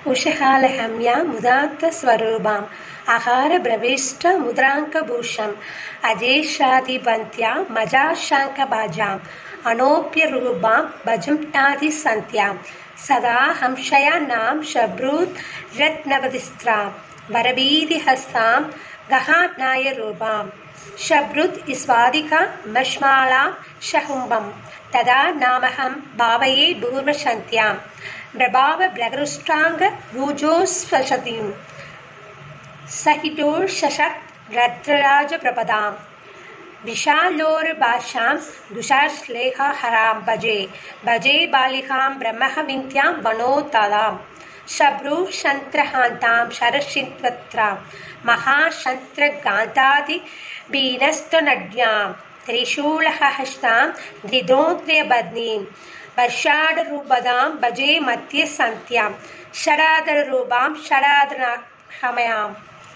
उषहालहम्या मुदान्तस्वरूपाम् आहारभ्रविष्ट मुद्राङ्कभूषम् अजेशादिपन्त्या मजाशाङ्कभाजाम् अनोप्यरूपां भजन्त्यादिसन्त्यां सदा हंसयानां शब्रूत् रत्नवदिस्त्रां वरवीधिहस्तां गहानायरूपां शब्रुत् स्वादिका मश्मालां शहुम्बं तदा नामहं भावये भूर्वशन्त्यां प्रभावभ्रगरुष्टाङ्ग भुजोस्वशतीं सहितोर्षशत् रत्रराजप्रपदां विशालोर्भाषां दुषाश्लेहहरां भजे भजे बालिकां ब्रह्मविन्त्यां वनोतलां शब्रूशन्त्रहान्तां शरशिन्त्वत्रां महाशन्त्रगान्तादिबीनस्तनड्यां त्रिशूलहस्तां द्विदोत्र्यबध्नीं वर्षाढरूपदां भजे मध्यसन्त्यां षडाधररूपां षडाधरहमयाम्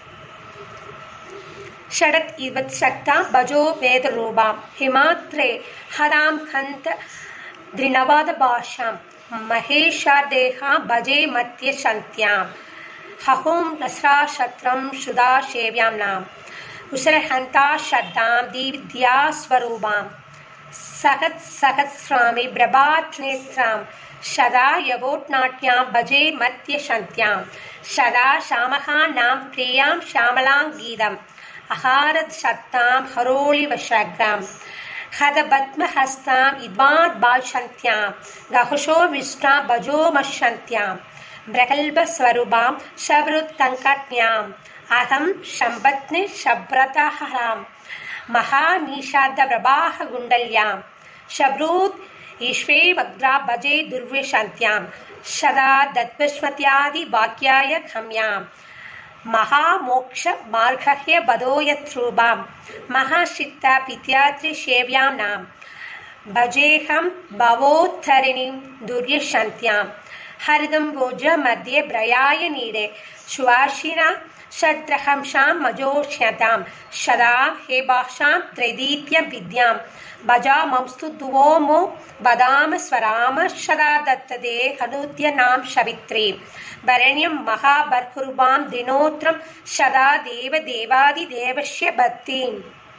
षडत् इवत्शक्तां भजो वेदरूपां हिमात्रे हरां हन्त द्रिनवादभाषां महेशादेहां भजे मध्यशन्त्यां हहों नस्राशत्रं शुदा शेव्यां नाम उशरहन्ता शब्दां दीविद्यास्वरूपां सहस्रामि प्रभात्नेत्रां सदा यवोट्नाट्यां भजे मध्यशन्त्यां सदा श्यामहानां प्रियां श्यामलां गीतम् आहारशक्तां हरोलिवशग्रां हदपद्महस्तां इद्वाद्भाषन्त्यां गहुषो विष्टां भजोमशन्त्यां प्रगल्भस्वरूपां शबरुत्तङ्कज्ञाम् अहं शम्पत्नि शब्रतहरां महानिषादप्रवाहकुण्डल्यां शब्रूत् ईश्वे वक्त्रा भजे दुर्विशन्त्यां सदा दत्पश्मत्यादिवाक्याय गम्यां महामोक्ष मार्गह्य बदोयत्रूपां महाशित्ता पित्यात्रि शेव्यां नाम भजेहं भवोत्तरिणीं दुर्यशन्त्यां हरिदम्बोज मध्ये ब्रयाय नीडे सुवासिना षड्रहंसां मजोष्यतां सदा हे भाषां त्रैदीप्यं विद्यां भजामंस्तु दुवोमो वदाम स्वराम सदा दत्तदे हनुद्यनां सवित्रीं वरेण्यं महाबर्हुरूपां दिनोत्रं सदा देवदेवादिदेवस्य भक्तिम्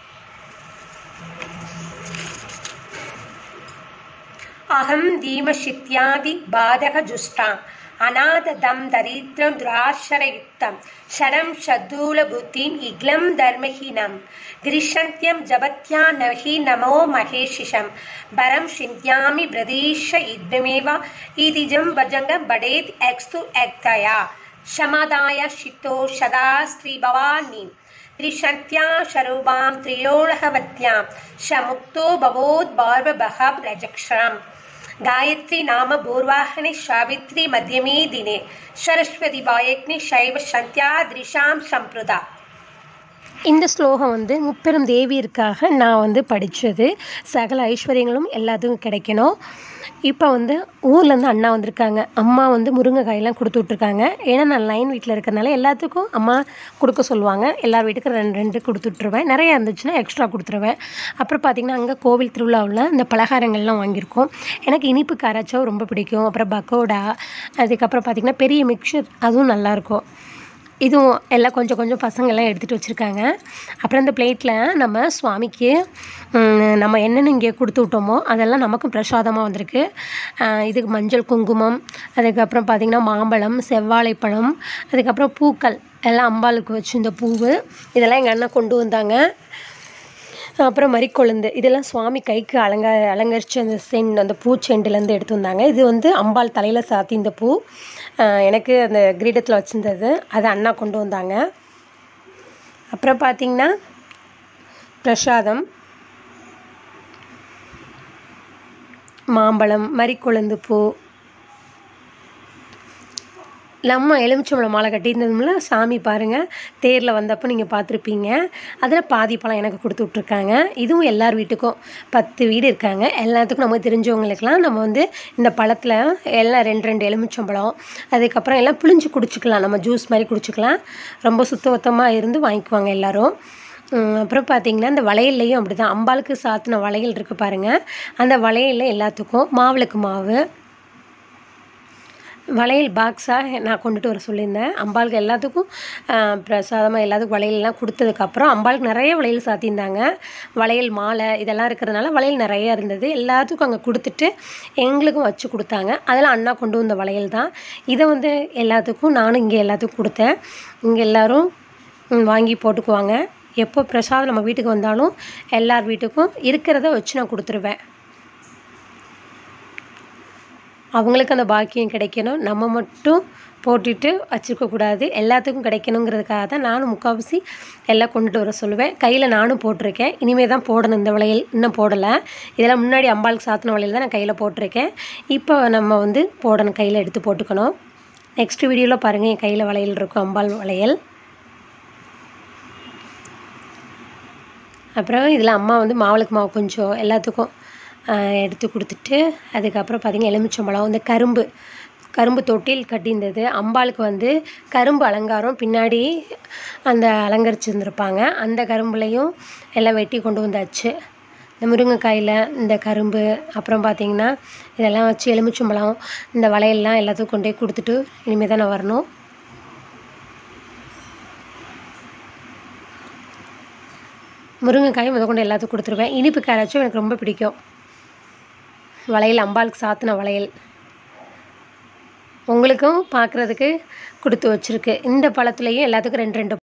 अहं धीमशित्यादि बाधकजुष्टाम् अनाददं दरिद्रं दुराश्रयुक्तं शरं शद्दूलबुद्धिम् इग्लं धर्महीनं गिरिशन्त्यं जपत्या नहि नमो महेशिषं वरं चिन्त्यामि प्रदीश इद्मेव इतिजं भजङ्गं बडेत् एक्स्तु एक्तया शमदाय शितो सदा स्त्रीभवानीं त्रिशन्त्या शरूपां त्रियोळहवत्यां शमुक्तो भवोद्भार्वभहं रजक्षरम् गायत्री नाम पूर्वाहने सावित्री मध्यमे दिने सरस्वती वायग्नि शैव சந்தியா திரிஷாம் சம்பிரதா. இந்த ஸ்லோகம் வந்து முப்பெரும் தேவியருக்காக நான் படித்தது. சகல ஐஸ்வர்யங்களும் எல்லாத்துக்கும் கிடைக்கணும். இப்போ ஊர்லேருந்து அண்ணா வந்திருக்காங்க. அம்மா முருங்கைக்காயெல்லாம் கொடுத்து விட்ருக்காங்க. ஏன்னா நான் லைன் வீட்டில் இருக்கிறதுனால எல்லாத்துக்கும் அம்மா கொடுக்க சொல்லுவாங்க. எல்லா வீட்டுக்கும் ரெண்டு ரெண்டு கொடுத்துட்ருவேன். நிறையா இருந்துச்சுன்னா எக்ஸ்ட்ரா கொடுத்துருவேன். அப்புறம் பார்த்திங்கன்னா அங்கே கோவில் திருவிழாவில் இந்த பலகாரங்கள்லாம் வாங்கியிருக்கோம். எனக்கு இனிப்பு காராச்சோ ரொம்ப பிடிக்கும். அப்புறம் பக்கோடா, அதுக்கப்புறம் பார்த்திங்கன்னா பெரிய மிக்சர், அதுவும் நல்லாயிருக்கும். இதுவும் எல்லாம் கொஞ்சம் கொஞ்சம் பசங்கள்லாம் எடுத்துகிட்டு வச்சுருக்காங்க. அப்புறம் இந்த பிளேட்டில் நம்ம சுவாமிக்கு நம்ம என்னென்ன இங்கே கொடுத்து விட்டோமோ அதெல்லாம் நமக்கும் பிரசாதமாக வந்திருக்கு. இதுக்கு மஞ்சள் குங்குமம், அதுக்கப்புறம் பார்த்திங்கன்னா மாம்பழம், செவ்வாழைப்பழம், அதுக்கப்புறம் பூக்கள் எல்லாம் அம்பாளுக்கு வச்சு இந்த பூவு இதெல்லாம் எங்கள் அண்ணா கொண்டு வந்தாங்க. அப்புறம் மறிக்கொழுந்து இதெல்லாம் சுவாமி கைக்கு அலங்கரித்து அந்த அந்த பூச்செண்டுலேருந்து எடுத்து வந்தாங்க. இது அம்பாள் தலையில் சாத்தி இந்த பூ எனக்கு அந்த கிரீடத்தில் வச்சுருந்தது, அதை அண்ணா கொண்டு வந்தாங்க. அப்புறம் பார்த்திங்கன்னா பிரசாதம், மாம்பழம், மறிக்கொழுந்து பூ, நம்ம எலுமிச்சம்பழம் மாலை கட்டியிருந்ததுமில்ல சாமி பாருங்கள், தேரில் வந்தப்போ நீங்கள் பார்த்துருப்பீங்க. அதில் பாதி பழம் எனக்கு கொடுத்து விட்ருக்காங்க. இதுவும் எல்லார் வீட்டுக்கும் 10 வீடு இருக்காங்க. எல்லாத்துக்கும் நமக்கு தெரிஞ்சவங்களுக்கெல்லாம் நம்ம இந்த பழத்தில் எல்லாம் 2 எலுமிச்சம்பழம், அதுக்கப்புறம் எல்லாம் புளிஞ்சு குடிச்சிக்கலாம். நம்ம ஜூஸ் மாதிரி குடிச்சிக்கலாம். ரொம்ப சுத்தபத்தமாக இருந்து வாங்கிக்குவாங்க எல்லோரும். அப்புறம் பார்த்திங்கன்னா இந்த வளையல்லையும் அப்படி தான், அம்பாளுக்கு சாத்தின வளையல் இருக்குது பாருங்கள். அந்த வளையலில் எல்லாத்துக்கும் மாவிளக்கு மாவு, வளையல் பாக்ஸாக நான் கொண்டுட்டு வர சொல்லியிருந்தேன். அம்பாளுக்கு எல்லாத்துக்கும் பிரசாதமாக எல்லாத்துக்கும் வளையல்லாம் கொடுத்ததுக்கப்புறம் அம்பாளுக்கு நிறைய வளையல் சாத்தியிருந்தாங்க. வளையல் மாலை இதெல்லாம் இருக்கிறதுனால வளையல் நிறையா இருந்தது. எல்லாத்துக்கும் அங்கே கொடுத்துட்டு எங்களுக்கும் வச்சு கொடுத்தாங்க. அதெல்லாம் அண்ணா கொண்டு வந்த வளையல் தான். இதை வந்து எல்லாத்துக்கும் நானும் இங்கே எல்லாத்துக்கும் கொடுத்தேன். இங்கே எல்லோரும் வாங்கி போட்டுக்குவாங்க. எப்போ பிரசாதம் நம்ம வீட்டுக்கு வந்தாலும் எல்லார் வீட்டுக்கும் இருக்கிறத வச்சு நான் கொடுத்துருவேன். அவங்களுக்கு அந்த பாக்கியம் கிடைக்கணும், நம்ம மட்டும் போட்டுட்டு வச்சுருக்கக்கூடாது, எல்லாத்துக்கும் கிடைக்கணுங்கிறதுக்காக தான் நானும் முக்கால்வாசி எல்லாம் கொண்டுட்டு வர சொல்லுவேன். கையில் நானும் போட்டிருக்கேன். இனிமேல் தான் போடணும். இந்த வளையல் இன்னும் போடலை. இதெல்லாம் முன்னாடி அம்பாளுக்கு சாத்தின வளையல் தான் நான் கையில் போட்டிருக்கேன். இப்போ நம்ம வந்து போடணும், கையில் எடுத்து போட்டுக்கணும். நெக்ஸ்ட் வீடியோவில் பாருங்கள், என் கையில் வளையல் இருக்கும், அம்பாள் வளையல். அப்புறம் இதில் அம்மா வந்து மாவுளுக்கு மாவு கொஞ்சம் எல்லாத்துக்கும் எடுத்து கொடுத்துட்டு அதுக்கப்புறம் பார்த்திங்கன்னா எலுமிச்சம்பழம், இந்த கரும்பு தொட்டில் கட்டியிருந்தது. அம்பாளுக்கு வந்து கரும்பு அலங்காரம் பின்னாடி அந்த அலங்கரிச்சிருந்துருப்பாங்க. அந்த கரும்புலையும் எல்லாம் வெட்டி கொண்டு வந்தாச்சு. இந்த முருங்கைக்காயில் இந்த கரும்பு, அப்புறம் பார்த்திங்கன்னா இதெல்லாம் வச்சு எலுமிச்சம்பழம், இந்த வளையல்லாம் எல்லாத்துக்கும் கொண்டே கொடுத்துட்டு இனிமேல் தான் நான் வரணும். முருங்கைக்காயும் கொண்டு எல்லாத்துக்கும் கொடுத்துருவேன். இனிப்பு காராச்சும் எனக்கு ரொம்ப பிடிக்கும். வளையல் அம்பாளுக்கு சாத்தின வளையல் உங்களுக்கும் பார்க்குறதுக்கு கொடுத்து வச்சுருக்கு. இந்த பழத்துலேயும் எல்லாத்துக்கும் 2